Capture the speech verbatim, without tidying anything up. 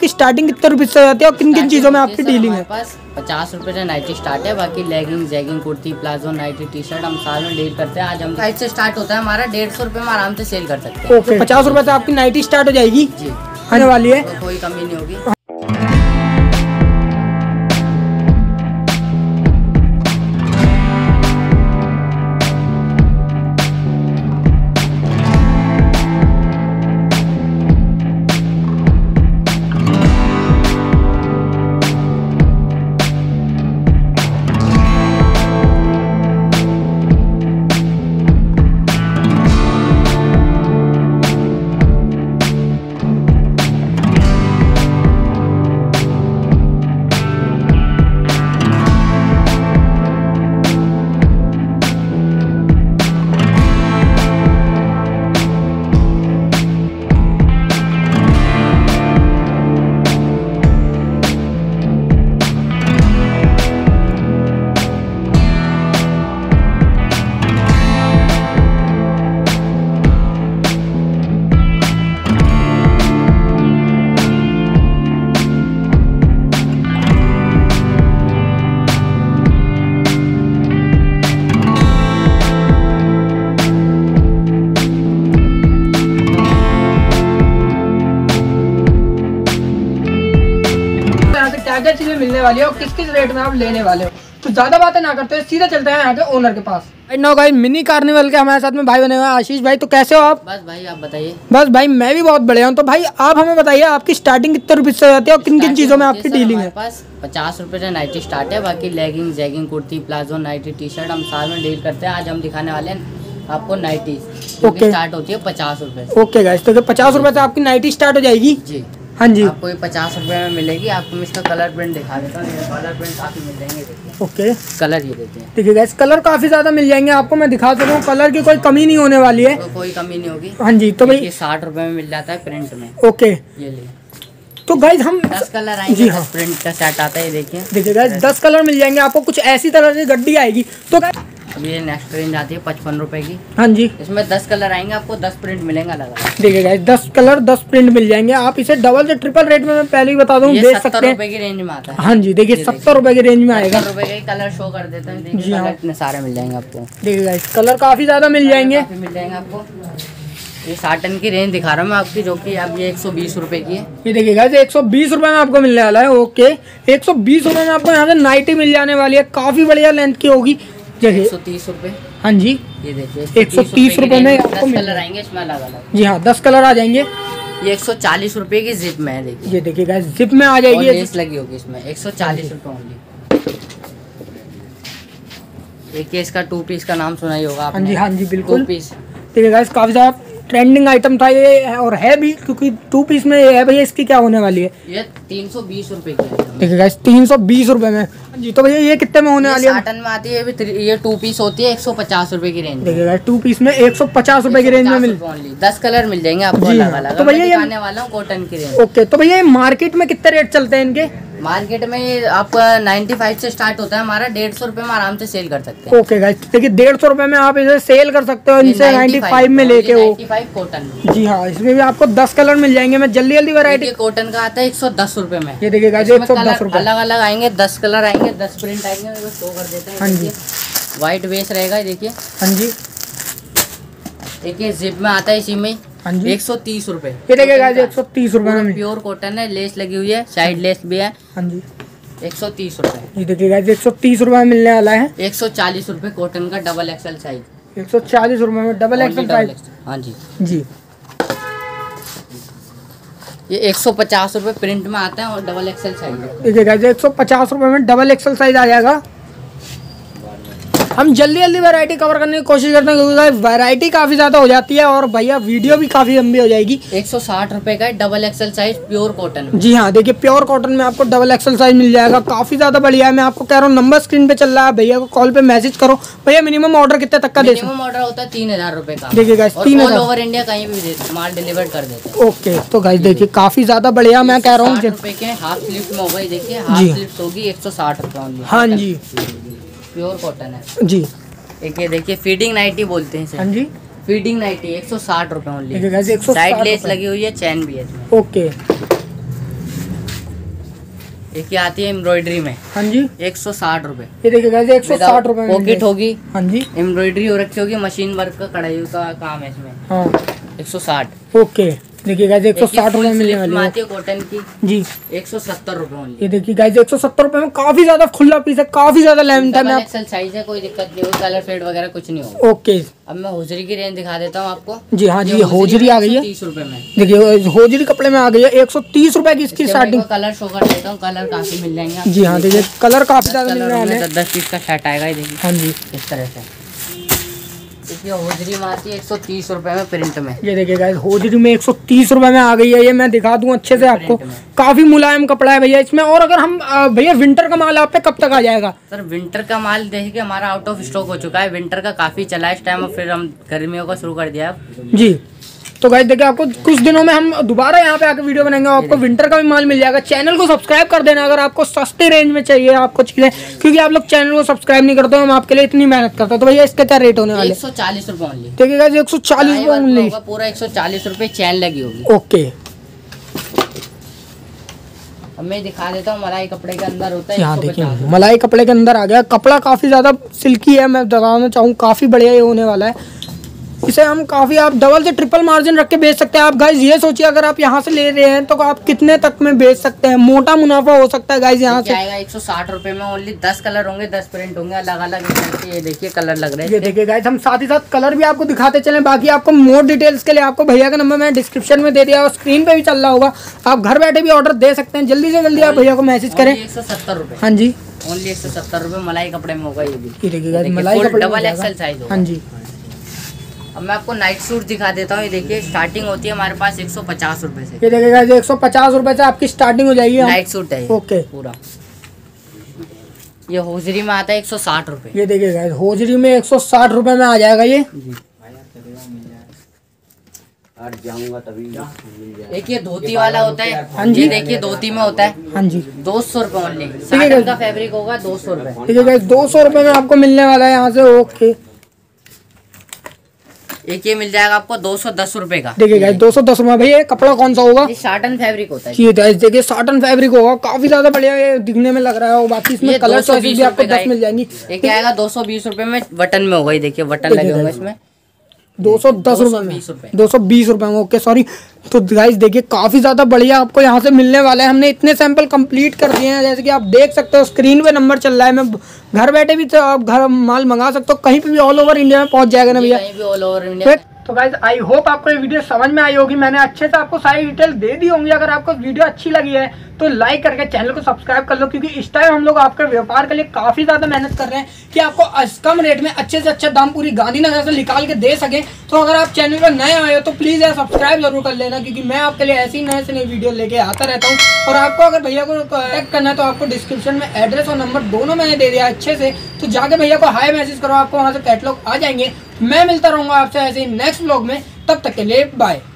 Starting कितने रुपए से जाती है और किन किन चीजों में आपकी डीलिंग है? पास पचास रुपए से नाइटी स्टार्ट है, बाकी legging jegging kurti palazzo nightie T shirt हम साल में डील करते हैं। आज हम साइड से स्टार्ट होता है हमारा डेढ़ सौ रुपए में आराम से सेल कर सकते हैं। ओके, पचास रुपए से आपकी नाइटी स्टार्ट हो जाएगी जी, आने वाली है, तो कोई कमी नहीं होगी। क्या क्या चीजें मिलने वाली है और किस किस रेट में आप लेने वाले हो। तो ज्यादा बातें ना करते हुए सीधा चलते हैं यहाँ के ओनर के पास। नो गाइस, मिनी कार्निवल के हमारे साथ में भाई बने हुए हैं आशीष भाई। तो कैसे हो आप? बस भाई आप बताइए। बस भाई मैं भी बहुत बढ़िया हूँ। तो भाई आप हमें बताइए आपकी स्टार्टिंग कितने रुपए से जाती है और किन किन चीजों में आपकी डीलिंग है? पास पचास रुपए से नाइटी स्टार्ट है, बाकी legging jegging kurti palazzo nightie T shirt हम साल में डील करते हैं। आज हम दिखाने वाले हैं आपको नाइटी ओके स्टार्ट होती है पचास रुपए। ओके गाइस, तो पचास रुपए से आपकी नाइटी स्टार्ट हो जाएगी जी। हाँ जी, आपको ये पचास रुपए में मिलेगी। आपको मैं इसका कलर प्रिंट दिखा देता हूँ। कलर प्रिंट काफी मिल जाएंगे। ओके, कलर ये देते हैं। देखिए गाइस, कलर काफी ज्यादा मिल जाएंगे आपको। मैं दिखा सकता हूँ, कलर की कोई कमी नहीं होने वाली है। तो कोई कमी नहीं होगी। हाँ जी, तो भाई साठ रुपए में मिल जाता है प्रिंट में। ओके, ये लिए तो गाइस हम दस कलर आएंगे। जी हाँ, प्रिंट का सेट आता है, देखिए देखिए गाइस दस कलर मिल जाएंगे आपको। कुछ ऐसी तरह की गड्डी आएगी। तो अब ये नेक्स्ट रेंज आती है पचपन रुपए की। हाँ जी, इसमें दस कलर आएंगे, आपको दस प्रिंट मिलेंगे अलग अलग। देखिए गाइस दस कलर दस प्रिंट मिल जाएंगे। आप इसे डबल से ट्रिपल रेट में मैं पहले ही बता दूं देख सकते हैं। रुपए की रेंज में आता है। हाँ जी, देखिए सत्तर रुपए की रेंज में आएगा। रुपए के कलर शो कर देते हैं। जी हाँ, इतने सारे मिल जाएंगे आपको। देखिए गाइस कलर काफी ज्यादा मिल जाएंगे। मिल जाएंगे आपको। ये साटन की रेंज दिखा रहा हूँ मैं आपकी, जो कि अब ये एक सौ बीस रुपए की है। ये देखिए गाइस एक सौ बीस रुपए में आपको मिलने वाला है। ओके, एक सौ बीस रुपए में आपको यहाँ से नाइटी मिल जाने वाली है। काफी बढ़िया लेंथ की होगी। एक सौ तीस रुपए। हाँ जी, ये देखिए एक सौ तीस रुपए में आपको दस कलर आएंगे इसमें अलग अलग। जी हाँ, दस कलर आ जाएंगे। ये एक सौ चालीस रुपए की जिप में है। देखिए ये देखिए गाइस जिप में आ जाएगी। लेस लगी होगी इसमें। एक सौ चालीस रुपए ओनली। देखिए इसका टू पीस का नाम सुना ही होगा आपने। हाँ जी, हाँ जी बिल्कुल। टू पीस देखिए गाइस काफी ज्यादा ट्रेंडिंग आइटम था ये, और है भी, क्योंकि टू पीस में ये है भैया। इसकी क्या होने वाली है? ये तीन सौ बीस रुपए की है। देखिए गाइस तीन सौ बीस रुपए में। जी, तो भैया ये कितने में होने वाली है? साटन में आती है। ये ये टू पीस होती है एक सौ पचास रुपए की रेंज। देखिए गाइस टू पीस में एक सौ पचास रुपए की रेंज में मिल दस कलर मिल जाएंगे आपको अलग अलग। तो भैया ये आने वाला हूँ कॉटन की रेंज। ओके, तो भैया मार्केट में कितने रेट चलते हैं इनके? मार्केट में आपका पचानवे से स्टार्ट होता है, हमारा डेढ़ सौ रुपए में आराम से सेल कर सकते हैं। ओके गाइस, देखिए डेढ़ सौ रुपए में आप इसे सेल कर सकते हो इनसे पचानवे में लेके हो। पचानवे कॉटन। जी हाँ, इसमें भी आपको दस कलर मिल जाएंगे। मैं जल्दी जल्दी वैरायटी। कॉटन का आता है एक सौ दस रुपए में। ये देखिए गाइस एक सौ दस रुपए अलग अलग आएंगे। दस कलर आएंगे, दस प्रिंट आएंगे। शो कर देते हैं। हाँ जी, व्हाइट बेस रहेगा। देखिए हाँ जी, देखिए जिप में आता है इसी में। हाँ जी, एक सौ तीस रुपए। ये देखिए गाइस एक सौ तीस रुपए में प्योर कॉटन है। लेस लगी हुई है, साइड लेस भी है। हाँ जी, एक सौ तीस रुपए। ये देखिए गाइस एक सौ तीस रुपए में मिलने वाला है। एक सौ चालीस रुपए कॉटन का डबल एक्सएल साइज। एक सौ चालीस रुपए में डबल एक्सएल साइज। हाँ जी जी, ये एक सौ पचास रुपए प्रिंट में आता है और डबल एक्सएल साइज है। देखिए गाइस एक सौ पचास रुपए में डबल एक्सएल साइज आ जाएगा। हम जल्दी जल्दी वैरायटी कवर करने की कोशिश करते हैं, क्योंकि वैरायटी काफी ज्यादा हो जाती है और भैया वीडियो भी काफी लंबी हो जाएगी। एक सौ साठ रुपए का double XL size pure cotton. जी हाँ, देखिए प्योर कॉटन में आपको डबल एक्सएल साइज मिल जाएगा। काफी ज्यादा बढ़िया है। मैं आपको कह रहा हूँ नंबर स्क्रीन पे चल रहा है, भैया को कॉल पे मैसेज करो। भैया मिनिमम ऑर्डर कितने तक का दे सकते? मिनिमम ऑर्डर होता है तीन हजार रुपए का। देखिए गाइस तीन हजार ओवर इंडिया कहीं भी देते माल डिलीवर कर देते हैं। ओके, तो गाइस देखिए काफी ज्यादा बढ़िया। मैं कह रहा हूँ रुपए के हाफ स्लीव में होगा। देखिए हाफ स्लीव होगी एक सौ साठ रुपए। हाँ जी, प्योर कॉटन है जी। एक ये देखिए फीडिंग नाइटी बोलते हैं। हाँ जी, फीडिंग नाइटी एक सौ साठ रुपए ओनली। एक सौ साइड लेस लगी हुई है, चैन भी है। ओके, एक ये आती है एम्ब्रॉयडरी में। हाँ जी, एक सौ साठ रूपए। ये देखिए गाइस एक सौ साठ रूपए में पॉकेट होगी। हाँ जी, एम्ब्रॉयडरी हो रखी होगी, मशीन वर्क का कढ़ाई का काम है इसमें। हाँ, एक सौ साठ। ओके, देखिए गाइस एक सौ साठ रूपए मिलने वाली है। आती है कॉटन की जी, एक सौ सत्तर रूपए ओनली। ये देखिए गाइस एक सौ सत्तर रूपए में काफी ज्यादा खुला पीस है, काफी ज्यादा लेंथ है। मैं एक्सेल साइज है, कोई दिक्कत नहीं होगी, कलर फेड वगैरह कुछ नहीं होगा। ओके, अब मैं होजरी की रेंज दिखा देता हूँ आपको। जी हाँ जी, होजरी आ गई है तीस रूपए में। देखिए होजरी कपड़े में आ गई है एक सौ तीस रूपए की इसकी स्टार्टिंग। कलर शो कर देता हूँ, कलर काफी मिल जाएंगे। जी हाँ, देखिए कलर काफी ज्यादा मिल रहे हैं। दस पीस का सेट आएगा ये देखिए। हाँ जी, इस तरह से देखिए होजरी में आती है एक सौ तीस रूपए में प्रिंट में। ये देखिए गाइस होजरी में एक सौ तीस रूपए में आ गई है। ये मैं दिखा दूं अच्छे से आपको, काफी मुलायम कपड़ा है भैया इसमें। और अगर हम भैया विंटर का माल आप पे कब तक आ जाएगा? सर विंटर का माल देखिए हमारा आउट ऑफ स्टॉक हो चुका है। विंटर का काफी चला है इस टाइम, और फिर हम गर्मियों का शुरू कर दिया जी। तो गाइस देखिए आपको कुछ दिनों में हम दोबारा यहाँ पे आके वीडियो बनाएंगे, आपको विंटर का भी माल मिल जाएगा। चैनल को सब्सक्राइब कर देना अगर आपको सस्ते रेंज में चाहिए आपको चीजें, क्योंकि आप लोग चैनल को सब्सक्राइब नहीं करते, हम आपके लिए इतनी मेहनत करते हैं। तो भैया इसका क्या रेट होने वाले? एक सौ चालीस रूपए ओनली। देखिए गाइस एक सौ चालीस रूपए ओनली, पूरा एक सौ चालीस रूपए चैन लगी होगी। ओके, अब मैं दिखा देता हूँ मलाई कपड़े के अंदर होता है। यहाँ देखिए मलाई कपड़े के अंदर आ गया, कपड़ा काफी ज्यादा सिल्की है। मैं बताना चाहूँ काफी बढ़िया ये होने वाला है। इसे हम काफी आप डबल से ट्रिपल मार्जिन रख के बेच सकते हैं। आप गाइस ये सोचिए अगर आप यहाँ से ले रहे हैं तो आप कितने तक में बेच सकते हैं, मोटा मुनाफा हो सकता है गाइस यहाँ से। आएगा एक सौ साठ रुपए में ओनली। दस कलर होंगे, दस प्रिंट होंगे अलग अलग। ये देखिए कलर लग रहे हैं। ये देखिए गाइस हम साथ ही साथ कलर भी आपको दिखाते चलें। बाकी आपको मोर डिटेल्स के लिए आपको भैया का नंबर मैं डिस्क्रिप्शन में दे दिया और स्क्रीन पे भी चल रहा होगा। आप घर बैठे भी ऑर्डर दे सकते हैं। जल्दी से जल्दी आप भैया को मैसेज करें। एक सौ सत्तर रुपए। हाँ जी, ओनली एक सौ सत्तर रुपए मलाई कपड़े में होगा। ये भी ये देखिए गाइस मलाई कपड़े डबल एक्सेल साइज। हाँ जी, अब मैं आपको नाइट सूट दिखा देता हूँ। ये देखिए स्टार्टिंग होती है हमारे पास एक सौ पचास रुपए से। ये देखिए गाइस एक सौ पचास रुपए से आपकी स्टार्टिंग हो जाएगी। नाइट सूट है ओके पूरा। ये होजरी में आता है एक सौ साठ रुपए। ये देखिए गाइस होजरी में एक सौ साठ रुपए में आ जाएगा ये। जाऊंगा तभी। एक ये धोती वाला होता है। हाँ जी, देखिए धोती में होता है। हाँ जी, दो सौ रुपए ओनली। साटन का फैब्रिक होगा, दो सौ रुपए। ठीक है गाइस दो सौ रुपए में आपको मिलने वाला है यहाँ से। ओके, एक ये मिल जाएगा आपको दो सौ दस रुपए का। देखिए गाइस दो सौ दस रुपए। भैया कपड़ा कौन सा होगा? ये साटन फैब्रिक होता है। ठीक है, देखिए साटन फैब्रिक होगा, काफी ज्यादा बढ़िया ये दिखने में लग रहा है। बाकी इसमें कलर चॉइस भी आपको दस मिल जाएंगी। एक आएगा दो सौ बीस रुपए में, बटन में होगा। ये देखिए बटन लगे होंगे इसमें। दो सौ दस रुपए में, दो सौ बीस रुपए में। Okay sorry. तो गाइस देखिए काफी ज्यादा बढ़िया आपको यहाँ से मिलने वाला है। हमने इतने सैंपल कंप्लीट कर दिए हैं, जैसे कि आप देख सकते हो स्क्रीन पे नंबर चल रहा है। मैं घर बैठे भी तो आप घर माल मंगा सकते हो, कहीं पे भी ऑल ओवर इंडिया में पहुंच जाएगा ना भैया? कहीं भी ऑल ओवर इंडिया। तो गाइस आई होप आपको ये वीडियो समझ में आई होगी। मैंने अच्छे से आपको सारी डिटेल दे दी होंगी। अगर आपको वीडियो अच्छी लगी है तो लाइक करके चैनल को सब्सक्राइब कर लो, क्योंकि इस टाइम हम लोग आपके व्यापार के लिए काफी ज्यादा मेहनत कर रहे हैं कि आपको कम रेट में अच्छे से अच्छा दाम पूरी गांधीनगर से निकाल के दे सके। तो अगर आप चैनल पर नए आए हो तो प्लीज यार सब्सक्राइब जरूर कर लेना, क्योंकि मैं आपके लिए ऐसी नए से नई वीडियो लेके आता रहता हूँ। और आपको अगर भैया को कॉन्टैक्ट करना है तो आपको डिस्क्रिप्शन में एड्रेस और नंबर दोनों मैंने दे दिया अच्छे से। तो जाके भैया को हाई मैसेज करो, आपको वहाँ से कैटलॉग आ जाएंगे। मैं मिलता रहूंगा आपसे ऐसे ही नेक्स्ट व्लॉग में। तब तक के लिए बाय।